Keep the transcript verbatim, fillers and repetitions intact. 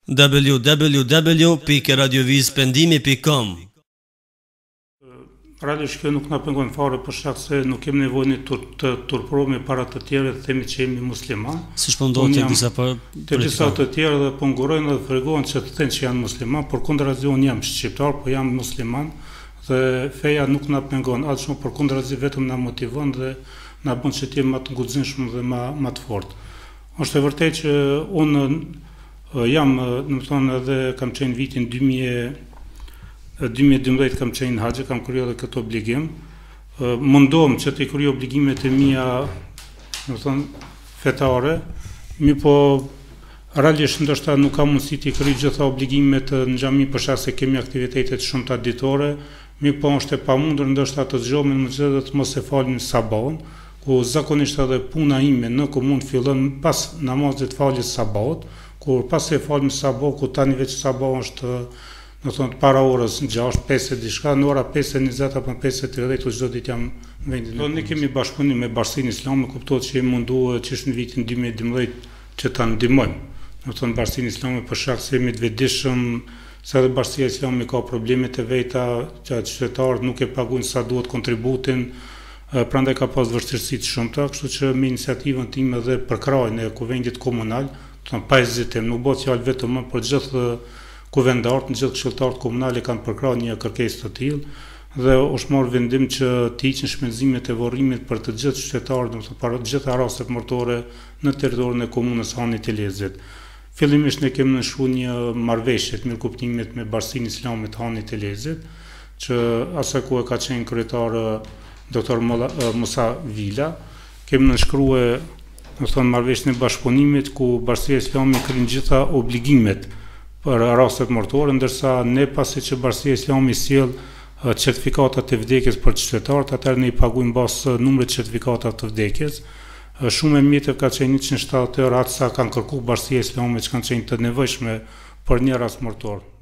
w w w pikë radiovizpendimi pikë com. Realisht kjo nuk na pengon fare për shkak se nuk kemi nevojë të turpërohemi para të tjerëve të themi që jemi musliman. Siç po ndodhet tek disa për Të disa të tjerë dhe po ngurojnë dhe fregohen që të thënë që janë musliman, por kundërzi unë jam shqiptar, po jam musliman dhe feja nuk na pengon as shumë, por kundërzi vetëm na motivon dhe na bën që të jemi më të nguximshëm dhe më më të fortë. Është e vërtetë që unë jam, domethënë, edhe kam qenë vitin dy mijë dy mijë e dymbëdhjetë kam qenë në haxhe, kam kryer edhe këtë obligim. Mundohem që të kryej obligimet e mia, domethënë, fetare, mi po realisht ndoshta nuk kam mundësi të kryej gjitha obligimet në xhami për shkak se kemi aktivitete të shumta ditore, mi po është e pamundur ndoshta të zgjohemi në mëngjes dhe të mos e falim sabahun, ku zakonisht edhe puna ime në komunë fillon pas namazit faljes sabahut, kur pas e falim sabah, ku tani veç sabah është në thonë para orës gjashtë, pesë diçka, në ora pesë e njëzet apo pesë e tridhjetë çdo ditë jam në vendin. Do ne kemi bashkëpunim me Bashkinë Islame, kuptohet që jemi munduar që në vitin dy mijë e dymbëdhjetë që ta ndihmojmë. Do thonë Bashkinë Islame për shkak se jemi të vetëdijshëm, se edhe Bashkia Islame ka problemet e veta, që qytetarët nuk e paguajnë sa duhet kontributin, prandaj ka pas vështirësi të shumta, kështu që me iniciativën time dhe përkrahjen e kuvendit komunal, do thonë pa hezitim, nuk bëhet fjalë vetëm për gjithë kuvendarët, në gjithë këshilltarët komunale kanë përkrahur një kërkesë të tillë dhe është marrë vendim që të hiqen shpenzimet e varrimit për të gjithë qytetarët, domethënë për të gjitha rastet mortore në territorin e komunës Hani Telezit. Fillimisht ne kemi nënshkruar një marrëveshje të mirëkuptimit me Bashkinë Islame të Hani Telezit, që asaj ku e ka qenë kryetar doktor Musa Vila, kemi nënshkruar, domethënë, marrëveshjen e bashkëpunimit ku Bashkia Islame kryen gjitha obligimet për rastet mortore, ndërsa ne pasi që Bashkia Islame sjell certifikatat të vdekjes për qytetarët, atëherë ne i paguajmë basë numrit certifikata të vdekjes. Shumë e mjetëve ka qenë njëqind e shtatëdhjetë euro atë sa kanë kërkuar Bashkia Islame që kanë qenë të nevojshme për një rast mortor.